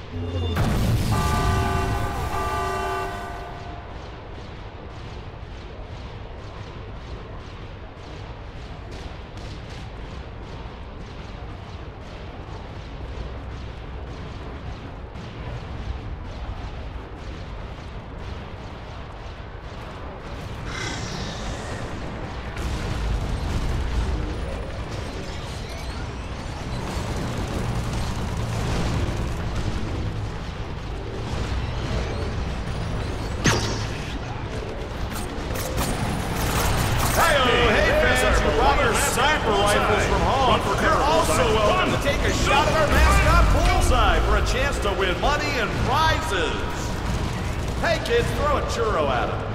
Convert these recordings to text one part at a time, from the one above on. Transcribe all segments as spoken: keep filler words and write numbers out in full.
Sniper rifles from home. You're also welcome to take a shot at our mascot Bullseye for a chance to win money and prizes. Hey kids, throw a churro at him.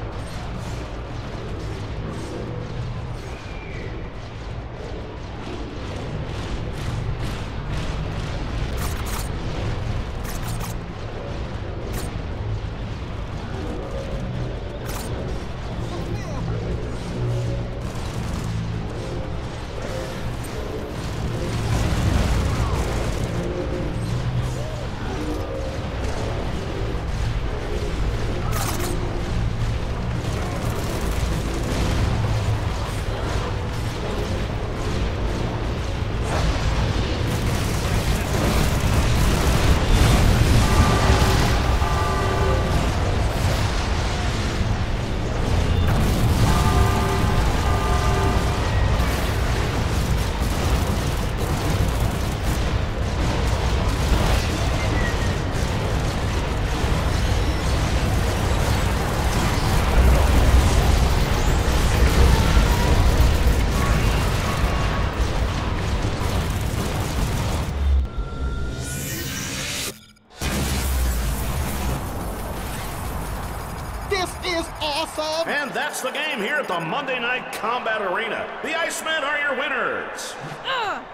This is awesome! And that's the game here at the Monday Night Combat Arena. The Icemen are your winners. Uh.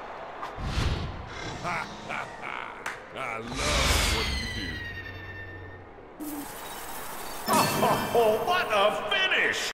I love what you do. Oh, what a finish!